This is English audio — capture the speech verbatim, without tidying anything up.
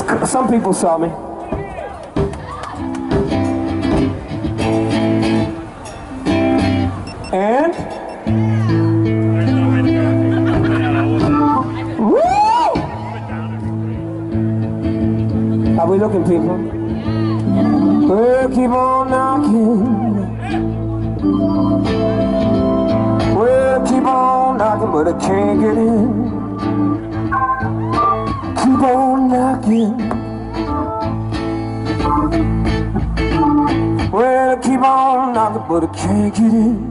Some people saw me. And woo! How we looking, people? We'll keep on knocking. We'll keep on knocking, but I can't get in. Keep on knocking. Well, I keep on knocking, but I can't get in.